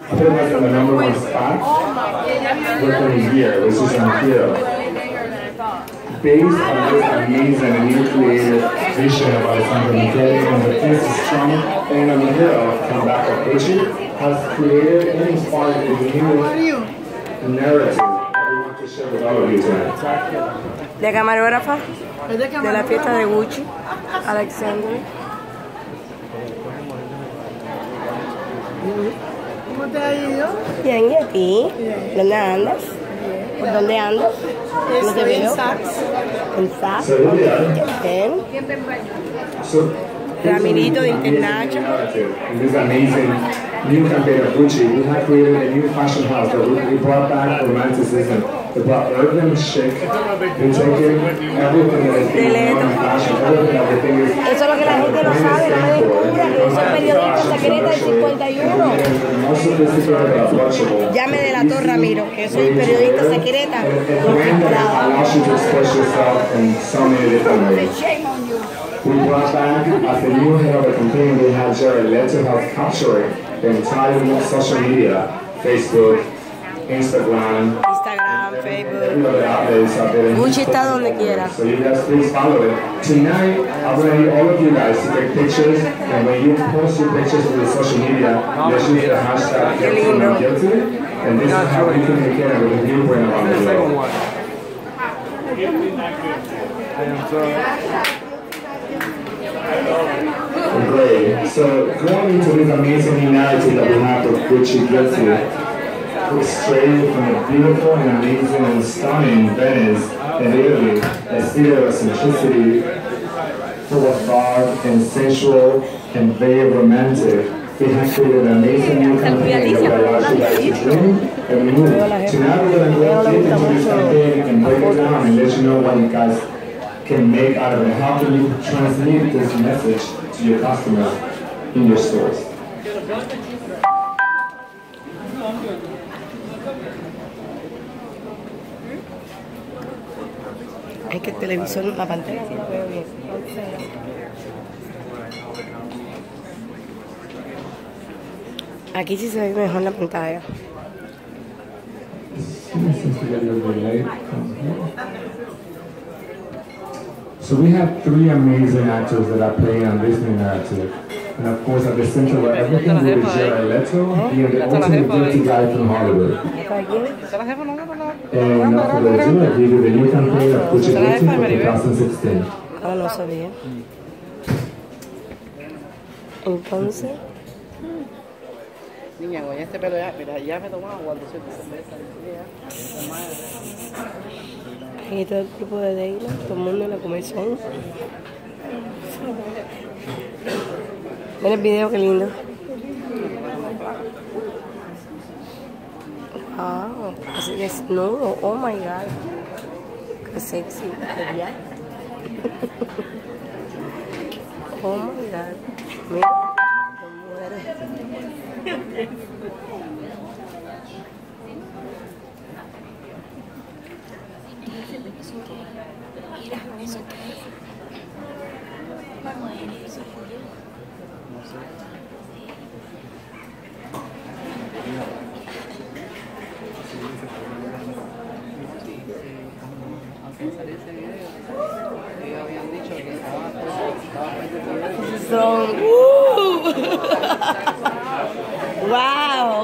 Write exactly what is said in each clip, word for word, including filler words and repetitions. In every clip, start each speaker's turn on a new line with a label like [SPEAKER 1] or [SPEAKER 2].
[SPEAKER 1] put us in the number one spot within a year, which is unreal. Based on this amazing and new creative vision of Alessandro Michele and the business strong and on the hill come back of Gucci has created and inspired a new narrative that we want to share with all of you tonight.
[SPEAKER 2] La camarógrafa de la fiesta de Gucci, Alexandra.
[SPEAKER 3] ¿Cómo te ha ido?
[SPEAKER 2] Bien, ¿y a ti? ¿Dónde andas? ¿Por dónde andas? No te veo.
[SPEAKER 3] En Saks.
[SPEAKER 2] En Saks. Bien.
[SPEAKER 1] So,
[SPEAKER 2] Ramirito de International.
[SPEAKER 1] In this amazing new campaign of Gucci, we have created a new fashion house that we, we brought back romanticism. We brought urban chic. We're taking everything that is being done in fashion, everything that we think is.
[SPEAKER 2] Eso es lo que la gente no sabe, no me descubra, que yo soy periodista secreta del cincuenta y uno. Ya me delató Ramiro, que soy periodista secreta.
[SPEAKER 1] Allows you to express yourself in so many different ways. We brought back, as the new head of the campaign, we had Jared Leto help capturing the entire social media, Facebook, Instagram,
[SPEAKER 2] Instagram, Facebook.
[SPEAKER 1] all the outlets out there.
[SPEAKER 2] Gucci está donde quiera.
[SPEAKER 1] So you guys please follow it. Tonight, I'm going to need all of you guys to take pictures, and when you post your pictures to the social media, let's use the hashtag guilty, and this is how we communicate with the new brand around the world. Great. So going into this amazing narrative that we have of Gucci Guilty, we're straight from the beautiful and amazing and stunning Venice in Italy, a city of simplicity, full of thought and sensual and very romantic. We have created an amazing new campaign that allows you guys to dream and move. Tonight we're going to go deep into this campaign and break it down and let you know what you guys can make out of it. How can you transmit this message to your customers in your stores?
[SPEAKER 2] Es que el televisor, la pantalla sí la veo bien. Aquí sí se ve mejor la pantalla.
[SPEAKER 1] So we have three amazing actors that are playing on this new narrative. And of course at the center of everything will be Jared Leto, being the ultimate guilty guy from Hollywood. And not for the two, I give you the new campaign of Gucci Guilty for twenty sixteen.
[SPEAKER 2] Ah, no sabía. Entonces...
[SPEAKER 4] Niña, con este pelo ya, mira, ya me tomaba cuatrocientas cervezas.
[SPEAKER 2] Aquí todo el grupo de Deila, todo el mundo en la comezón. Ven el video, qué lindo. Wow, así desnudo, oh my god. Qué sexy, ¿verdad? Oh my god. Mira, me muero. Mira, eso que es. Son, uh. Wow.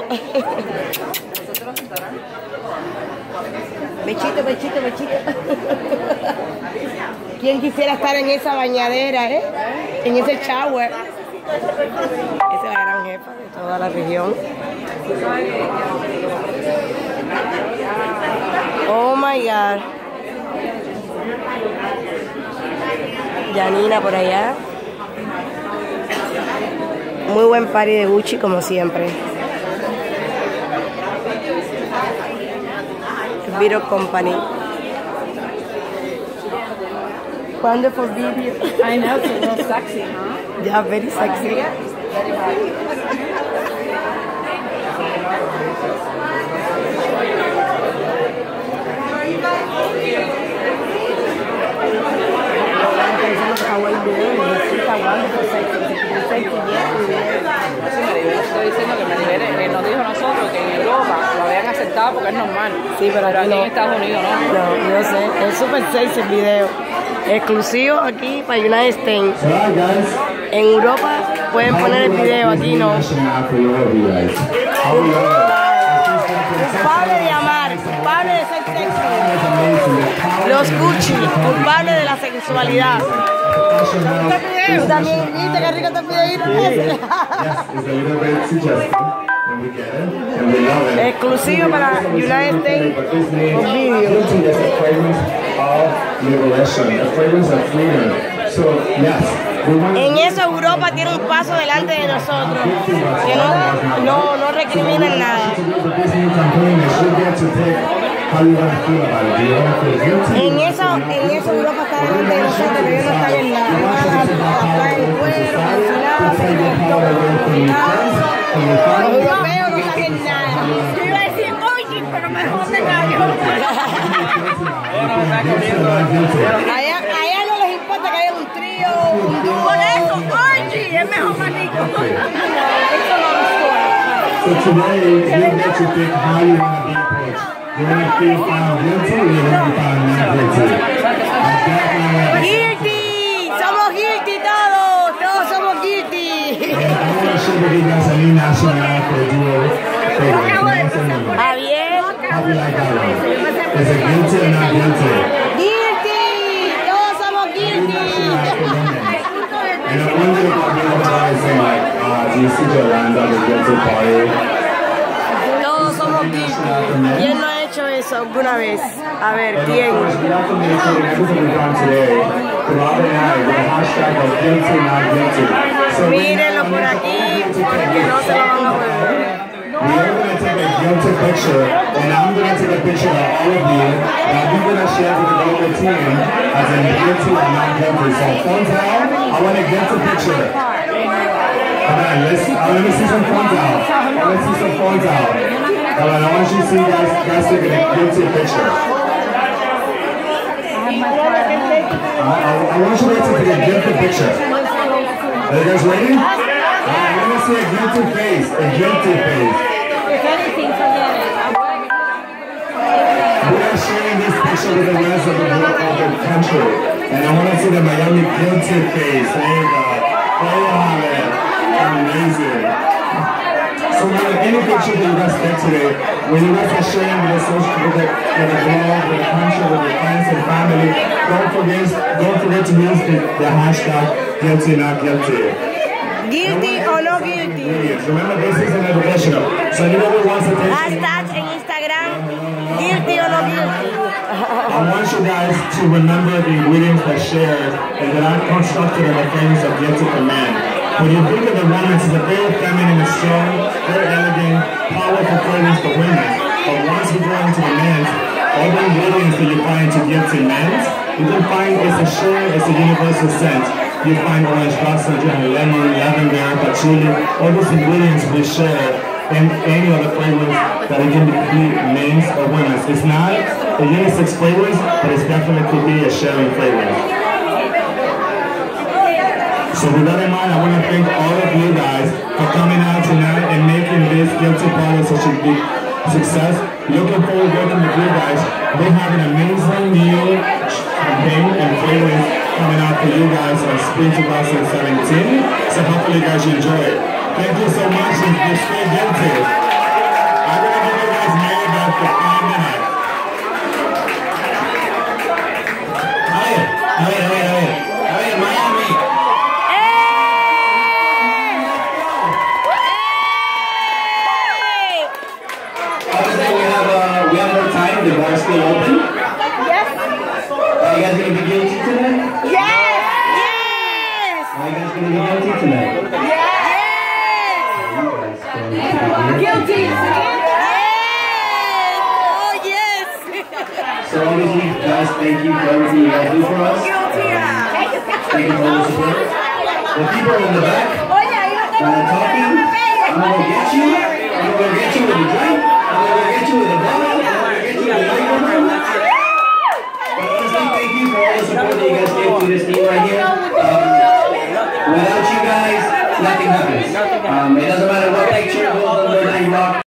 [SPEAKER 2] Bechito, bechito, bechito. ¿Quién quisiera estar en esa bañadera, eh? En ese shower. Esa es la gran jefa de toda la región. Oh my god. Janina por allá. Muy buen party de Gucci como siempre. Vito Company. Wonderful video.
[SPEAKER 3] I know, it's a little sexy, huh?
[SPEAKER 2] Yeah, very sexy.
[SPEAKER 4] Estoy diciendo que me libere, que nos dijo nosotros
[SPEAKER 3] libertad porque es normal.
[SPEAKER 2] Sí, pero aquí
[SPEAKER 3] aquí
[SPEAKER 2] no.
[SPEAKER 3] en Estados Unidos no.
[SPEAKER 2] No, yo sé. Es super sexy el video. Exclusivo aquí para United States.
[SPEAKER 1] So, alright, guys.
[SPEAKER 2] En Europa pueden poner el video, aquí no. Culpable de amar, culpable de ser sexy. Los Gucci, culpable de la sexualidad. Tú también viste qué rico este videito. Exclusivo para United States con vídeo. En eso Europa tiene un paso delante de nosotros, que no, no, no recriminan nada. En eso, en eso Europa está delante de nosotros, pero ellos no están en nada. No van a traer el cuero, los europeos no están en nada. Yo iba a decir, oye, pero mejor te callo. Allá, allá no les importa que haya un trío, un dúo. Por eso, oye, es mejor manico.
[SPEAKER 1] So today, you get to pick how you want to be approached. You want to feel found guilty or you want to be found not guilty?
[SPEAKER 2] Guilty, somos guilty todos, todos somos guilty.
[SPEAKER 1] And I want to share with you guys a new national for a duo.
[SPEAKER 2] Javier.
[SPEAKER 1] How do you like that one? Is it guilty or not guilty?
[SPEAKER 2] Guilty, todos somos guilty.
[SPEAKER 1] And I wonder if people are saying like, uh, do you see Yolanda, the guilty party?
[SPEAKER 2] Todos somos guilty. ¿Quién no ha hecho eso alguna vez? A ver, ¿quién? Mírenlo por aquí, porque no se lo van a volver.
[SPEAKER 1] We are going to take a guilty picture, and I'm going to take a picture of all of you, and I'm going to share with the local team as in guilty or not guilty. So, phones out, I want a guilty picture. Come on, let's, uh, let me see some phones out. Let's see some phones out. Come on, I want you to see guys, guys taking a guilty picture. I, I, I want you guys to take a guilty picture. Are you guys ready? Alright, let me see a guilty face, a guilty face.
[SPEAKER 3] If anything, forget it.
[SPEAKER 1] We are sharing this picture with the rest of the, of the country. And I want to see the Miami guilty face. There you go. There you have it. Amazing. So now, any picture that you guys take today, when you guys are sharing with the social, with the, with the blog, with the country, with your friends and family, don't forget, don't forget to use the, the hashtag guilty not guilty.
[SPEAKER 2] Guilty or no guilty.
[SPEAKER 1] Remember, this is an educational. So anybody wants to take
[SPEAKER 2] Hashtag en Instagram, guilty or no guilty.
[SPEAKER 1] I want you guys to remember the ingredients that shared and that are constructed in the frames of guilty for men. When you think of the romance, it's a very feminine and strong, very elegant, powerful fragrance for women. But once we go into the men's, all the ingredients that you find to guilty men's, you can find it's a share, it's a universal scent. You find orange blossom, lemon, lavender, patchouli, all those ingredients we share in any other fragrance that it can be men's or women's. It's not a unisex fragrance, but it definitely could be a sharing fragrance. So with that in mind, I want to thank all of you guys for coming out tonight and making this guilty party such a big success. Looking forward to working with you guys. They have an amazing new campaign and fragrance coming out for you guys on spring two thousand seventeen. So hopefully you guys enjoy it. Thank you so much and you stay guilty. I'm going to give you guys Mary Beth for five minutes. Hey, hey, hey, hey. Hey, Miami. The bar is still open?
[SPEAKER 2] Yes.
[SPEAKER 1] Are you guys going to be guilty tonight?
[SPEAKER 2] Yes. Yes.
[SPEAKER 1] Are you guys going to be guilty tonight?
[SPEAKER 2] Yes. Guilty. Yes. Oh, yes.
[SPEAKER 1] So obviously, guys, thank you for everything you guys do for us.
[SPEAKER 2] Guilty.
[SPEAKER 1] Thank you for the support. The people in the back that are talking, I'm going to get you. I'm going to